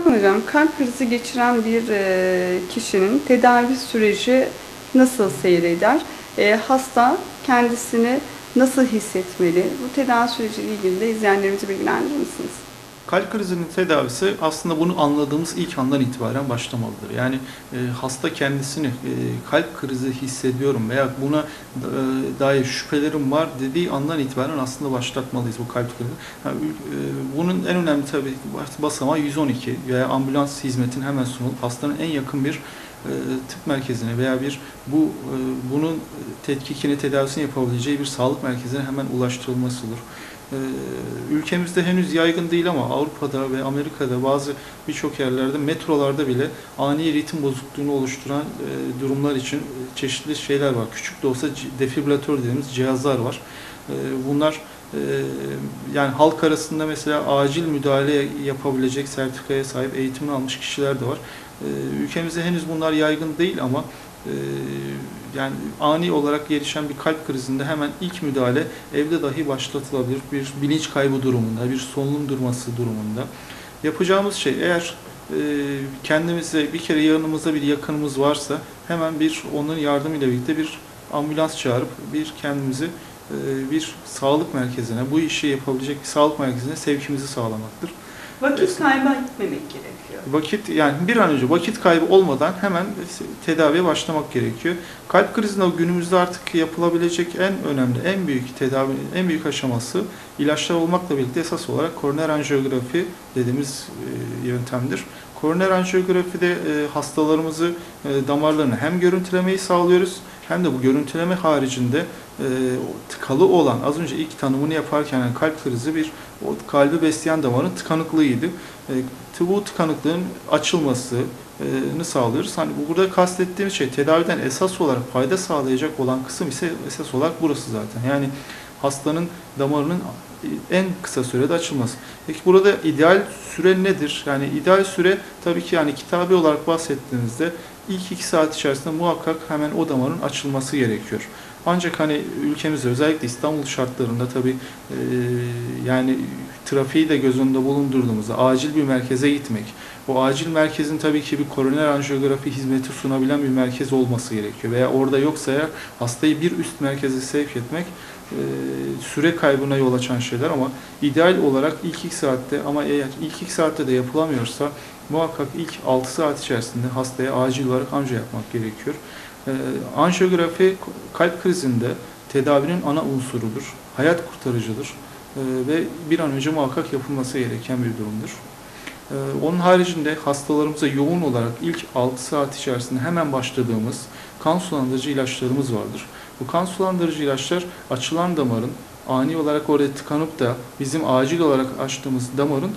Hakan Hocam, kalp krizi geçiren bir kişinin tedavi süreci nasıl seyreder? Hasta kendisini nasıl hissetmeli? Bu tedavi süreciyle ilgili de izleyenlerimizi bilgilendirir misiniz? Kalp krizinin tedavisi aslında bunu anladığımız ilk andan itibaren başlamalıdır. Yani hasta kendisini kalp krizi hissediyorum veya buna dair şüphelerim var dediği andan itibaren aslında başlatmalıyız bu kalp krizi. Yani, bunun en önemli tabii basamağı 112 veya ambulans hizmetinin hemen sunulup hastanın en yakın bir tıp merkezine veya bunun tetkikini, tedavisini yapabileceği bir sağlık merkezine hemen ulaştırılmasıdır. Ülkemizde henüz yaygın değil ama Avrupa'da ve Amerika'da birçok yerlerde metrolarda bile ani ritim bozukluğunu oluşturan durumlar için çeşitli şeyler var. Küçük de olsa defibrilatör dediğimiz cihazlar var. Bunlar yani halk arasında mesela acil müdahale yapabilecek sertifikaya sahip, eğitimini almış kişiler de var. Ülkemizde henüz bunlar yaygın değil ama yani ani olarak gelişen bir kalp krizinde hemen ilk müdahale evde dahi başlatılabilir. Bir bilinç kaybı durumunda, bir solunum durması durumunda. Yapacağımız şey, eğer kendimize bir kere yanımızda bir yakınımız varsa hemen onun yardımıyla birlikte bir ambulans çağırıp kendimizi bir sağlık merkezine, bu işi yapabilecek bir sağlık merkezine sevkimizi sağlamaktır. Vakit kaybı gitmemek gerekiyor. Yani bir an önce vakit kaybı olmadan hemen tedaviye başlamak gerekiyor. Kalp krizinde günümüzde artık yapılabilecek en önemli, en büyük tedavi, en büyük aşaması ilaçlar olmakla birlikte esas olarak koroner anjiyografi dediğimiz yöntemdir. Koroner anjiyografide hastalarımızı damarlarını hem görüntülemeyi sağlıyoruz hem de bu görüntüleme haricinde tıkalı olan, az önce ilk tanımını yaparken yani kalp krizi o kalbi besleyen damarın tıkanıklığıydı. Bu tıkanıklığın açılmasını sağlıyoruz. Hani burada kastettiğimiz şey, tedaviden esas olarak fayda sağlayacak olan kısım ise esas olarak burası zaten. Yani hastanın damarının en kısa sürede açılması. Peki burada ideal süre nedir? Yani ideal süre tabii ki yani kitabi olarak bahsettiğimizde ilk 2 saat içerisinde muhakkak hemen o damarın açılması gerekiyor. Ancak hani ülkemizde özellikle İstanbul şartlarında tabii yani trafiği de göz önünde bulundurduğumuzda acil bir merkeze gitmek, o acil merkezin tabii ki bir koroner anjiyografi hizmeti sunabilen bir merkez olması gerekiyor. Veya orada yoksa eğer hastayı bir üst merkeze sevk etmek süre kaybına yol açan şeyler ama ideal olarak ilk 2 saatte, ama eğer ilk 2 saatte de yapılamıyorsa muhakkak ilk 6 saat içerisinde hastaya acil olarak anjiyo yapmak gerekiyor. Anjiyografi kalp krizinde tedavinin ana unsurudur, hayat kurtarıcıdır ve bir an önce muhakkak yapılması gereken bir durumdur. Onun haricinde hastalarımıza yoğun olarak ilk 6 saat içerisinde hemen başladığımız kan sulandırıcı ilaçlarımız vardır. Bu kan sulandırıcı ilaçlar açılan damarın ani olarak oraya tıkanıp da bizim acil olarak açtığımız damarın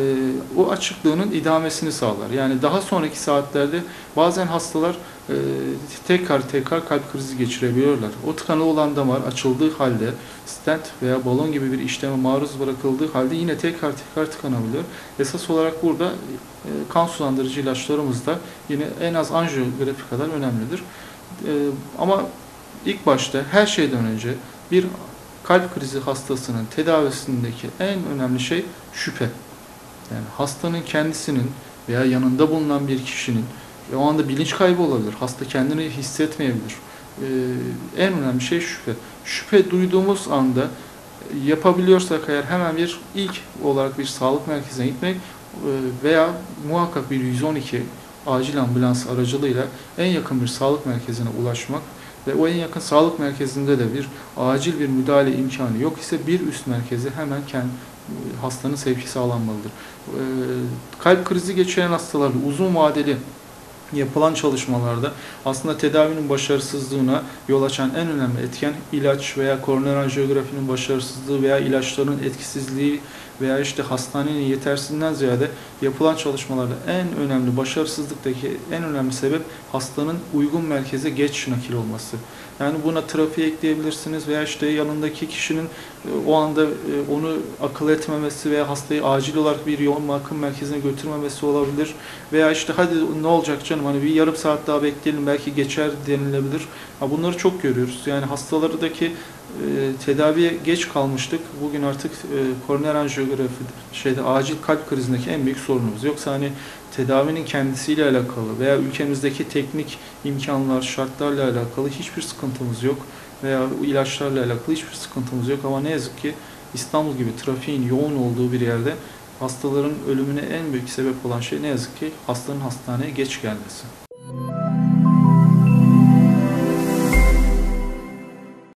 o açıklığının idamesini sağlar. Yani daha sonraki saatlerde bazen hastalar tekrar kalp krizi geçirebiliyorlar. O tıkanı olan damar açıldığı halde stent veya balon gibi bir işleme maruz bırakıldığı halde yine tekrar tıkanabiliyor. Esas olarak burada kan sulandırıcı ilaçlarımız da yine en az anjiyografi kadar önemlidir. Ama ilk başta her şeyden önce bir kalp krizi hastasının tedavisindeki en önemli şey şüphe. Yani hastanın kendisinin veya yanında bulunan bir kişinin o anda bilinç kaybı olabilir. Hasta kendini hissetmeyebilir. En önemli şey şüphe. Şüphe duyduğumuz anda yapabiliyorsak eğer hemen ilk olarak bir sağlık merkezine gitmek veya muhakkak bir 112 acil ambulans aracılığıyla en yakın bir sağlık merkezine ulaşmak ve o en yakın sağlık merkezinde de acil bir müdahale imkanı yok ise bir üst merkeze hemen hastanın sevki sağlanmalıdır. Kalp krizi geçiren hastalarda uzun vadeli yapılan çalışmalarda aslında tedavinin başarısızlığına yol açan en önemli etken ilaç veya koroner anjiyografinin başarısızlığı veya ilaçların etkisizliği veya işte hastanenin yetersizliğinden ziyade yapılan çalışmalarda en önemli başarısızlıktaki en önemli sebep hastanın uygun merkeze geç nakil olması. Yani buna trafiğe ekleyebilirsiniz veya işte yanındaki kişinin o anda onu akıl etmemesi veya hastayı acil olarak bir yoğun bakım merkezine götürmemesi olabilir. Veya işte hadi ne olacak canım hani bir yarım saat daha bekleyelim belki geçer denilebilir. Bunları çok görüyoruz. Yani hastalardaki Tedaviye geç kalmıştık. Bugün artık koroner anjiyografi acil kalp krizindeki en büyük sorunumuz. Yoksa hani tedavinin kendisiyle alakalı veya ülkemizdeki teknik imkanlar, şartlarla alakalı hiçbir sıkıntımız yok. Veya ilaçlarla alakalı hiçbir sıkıntımız yok. Ama ne yazık ki İstanbul gibi trafiğin yoğun olduğu bir yerde hastaların ölümüne en büyük sebep olan şey ne yazık ki hastanın hastaneye geç gelmesi.